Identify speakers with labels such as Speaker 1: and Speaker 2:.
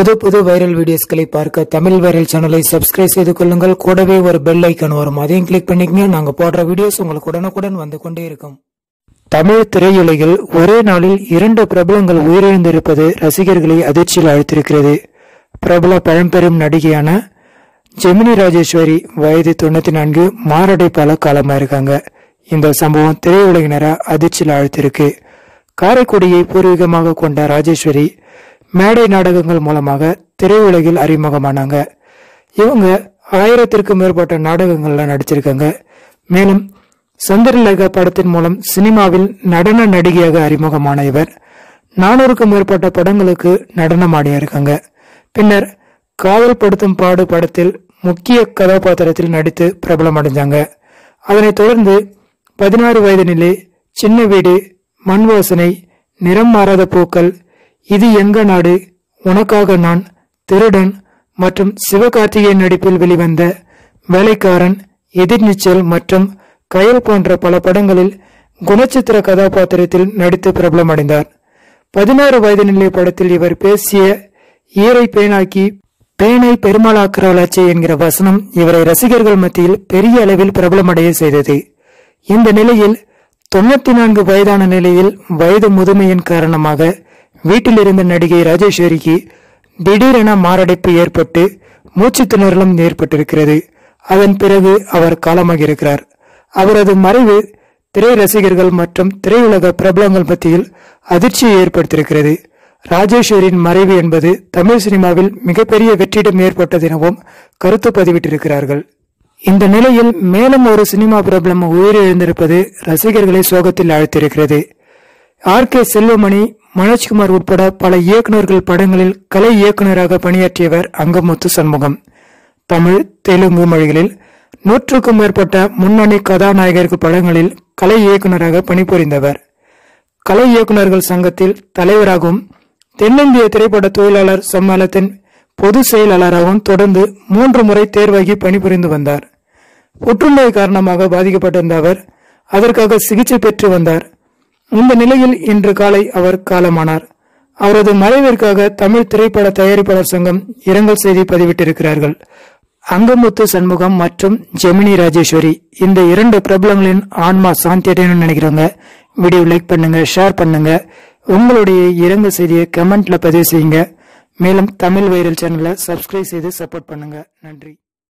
Speaker 1: புது புது வைரல் வீடியோஸ்களை பார்க்க தமிழ் வைரல் சேனலை சப்ஸ்கிரைப் செய்து கொள்ளுங்கள். கூடவே ஒரு பெல் ஐக்கான் வரும், அதையும் கிளிக் பண்ணிக்கங்க. நாங்க போடுற வீடியோஸ் உங்களுக்கு உடனுக்குடன் வந்து கொண்டே இருக்கும். தமிழ் திரையுலகில் ஒரே நாளில் 2 பிரபலங்கள் உயிரிழந்திருப்பது ரசிகர்களை அதிர்ச்சியில் அழைத்திருக்கிறது. பிரபல பழம்பெரும் நடிகையான ஜெமினி ராஜேஸ்வரி வயது 94 மாரடைப்பால காலமாயிருக்காங்க. இந்த சம்பவம் திரையுலகினரை அதிர்ச்சியில் அழைத்திருக்கு. காரைக்குடியை பூர்வீகமாக கொண்ட ராஜேஸ்வரி மேடை நாடகங்கள் மூலமாக திரையுலகில் அறிமுகமானாங்க. இவங்க 1000க்கும் மேற்பட்ட நாடகங்கள்ல நடிச்சிருக்காங்க. மேலும் சந்திரலேகா படத்தின் மூலம் சினிமாவில் நடன நடிகையாக அறிமுகமான இவர் 400க்கும் மேற்பட்ட படங்களுக்கு நடனமாடியிருக்காங்க. பின்னர் காதல் படுத்தும் பாடு படத்தில் முக்கிய கதாபாத்திரத்தில் நடித்து பிரபலம் அடைஞ்சாங்க. அதனைத் தொடர்ந்து 16 வயதினிலே சின்ன வீடு, மண் வாசனை, நிறம் மாறாத பூக்கள், இது எங்க நாடு, உனக்காக நான், திருடன் மற்றும் சிவகார்த்திகேயன் நடிப்பில் வெளிவந்த வேலைக்காரன், எதிர்நீச்சல் மற்றும் கயல் போன்ற பல படங்களில் குணச்சித்திர கதாபாத்திரத்தில் நடித்து பிரபலம் அடைந்தார். 16 வயது நிலை படத்தில் இவர் பேசிய ஈரை பேனாக்கி பேனை பெருமாளாக்குறவளாச்சே என்கிற வசனம் இவரை ரசிகர்கள் மத்தியில் பெரிய அளவில் பிரபலமடைய செய்தது. இந்த நிலையில் 94 வயதான நிலையில் வயது முதுமையின் காரணமாக வீட்டில் இருந்த நடிகை ராஜேஸ்வரிக்கு திடீரென மாரடைப்பு ஏற்பட்டு மூச்சு திணறலும் ஏற்பட்டிருக்கிறது. அதன் பிறகு அவர் காலமாகியிருக்கிறார். அவரது மறைவு திரை ரசிகர்கள் மற்றும் திரையுலக பிரபலங்கள் மத்தியில் அதிர்ச்சியை ஏற்படுத்தியிருக்கிறது. ராஜேஸ்வரியின் மறைவு என்பது தமிழ் சினிமாவில் மிகப்பெரிய வெற்றிடம் ஏற்பட்டது எனவும் கருத்து பதிவிட்டிருக்கிறார்கள். இந்த நிலையில் மேலும் ஒரு சினிமா பிரபலம் உயிரிழந்திருப்பது ரசிகர்களை சோகத்தில் ஆழ்த்தியிருக்கிறது. RK செல்வமணி, மனோஜ்குமார் உட்பட பல இயக்குநர்கள் படங்களில் கலை இயக்குநராக பணியாற்றியவர் அங்கமுத்து சண்முகம். தமிழ், தெலுங்கு மொழிகளில் 100க்கும் மேற்பட்ட முன்னணி கதாநாயகர்கள் படங்களில் கலை இயக்குநராக பணிபுரிந்தவர். கலை இயக்குநர்கள் சங்கத்தில் தலைவராகவும் தென்னிந்திய திரைப்பட தொழிலாளர் சம்மேளனத்தின் பொதுச் செயலாளராகவும் தொடர்ந்து 3 முறை தேர்வாகி பணிபுரிந்து வந்தார். புற்றுநோய் காரணமாக பாதிக்கப்பட்டிருந்த அவர் அதற்காக சிகிச்சை பெற்று வந்தார். இந்த நிலையில் இன்று காலை அவர் காலமானார். அவரது மறைவிற்காக தமிழ் திரைப்பட தயாரிப்பாளர் சங்கம் இரங்கல் செய்தி பதிவிட்டிருக்கிறார்கள். அங்கமுத்து சண்முகம் மற்றும் ஜெமினி ராஜேஸ்வரி இந்த 2 பிரபலங்களின் ஆன்மா சாந்தி அடையணும்னு நினைக்கிறவங்க வீடியோ லைக் பண்ணுங்க, ஷேர் பண்ணுங்க. உங்களுடைய இரங்கல் செய்தியை கமெண்ட்ல பதிவு செய்யுங்க. மேலும் தமிழ் வைரல் சேனலை சப்ஸ்கிரைப் செய்து சப்போர்ட் பண்ணுங்க. நன்றி.